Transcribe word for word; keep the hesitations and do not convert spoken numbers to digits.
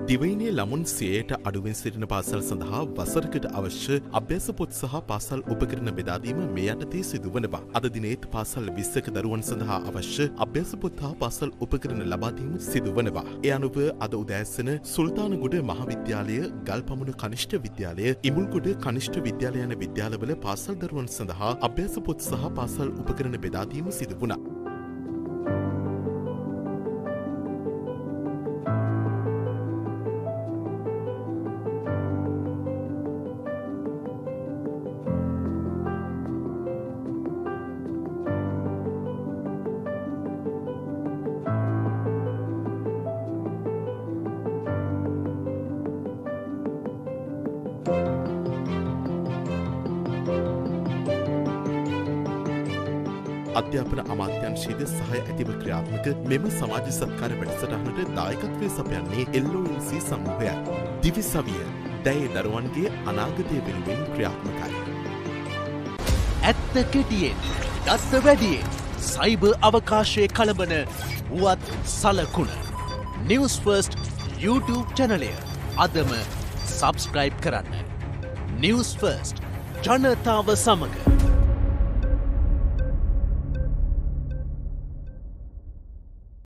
දිවයිනේ ළමුන් සියයට අඩුවෙන් සිටින පාසල් සඳහා වසරකට අවශ්‍ය අභ්‍යාස පොත් සහ පාසල් උපකරණ බෙදා දීම මේ යටතේ සිදුවනවා. අද දිනේත් පාසල් විස්සක දරුවන් සඳහා අවශ්‍ය අභ්‍යාස පොත් හා පාසල් උපකරණ ලබා දීම සිදුවනවා. ඒ අනුව අද උදෑසන සුල්තානගොඩ මහාවිද්‍යාලය, ගල්පමුණ කනිෂ්ඨ විද්‍යාලය, ඉමුල්ගොඩ කනිෂ්ඨ විද්‍යාලය යන විද්‍යාලවල පාසල් දරුවන් සඳහා අභ්‍යාස පොත් සහ පාසල් උපකරණ බෙදා දීම සිදු වුණා. අධ්‍යාපන අමාත්‍යංශයේද සහාය ඇතිව ක්‍රියාත්මක මෙම සමාජ සත්කාර වැඩසටහනට දායකත්වය සපයන්නේ එල් ඕ එල් සී සමූහයයි. දිවිසවිය දැයේ දරුවන්ගේ අනාගතය වෙනුවෙන් ක්‍රියාත්මකයි. ඇත්ත කෙටියෙන්, දත්ත වැඩියෙන්, සයිබර් අවකාශයේ කලබන වුවත් සලකුණ. නිවුස් ෆර්ස්ට් YouTube චැනලය අදම සබ්ස්ක්‍රයිබ් කරන්න. නිවුස් ෆර්ස්ට් ජනතාව සමග.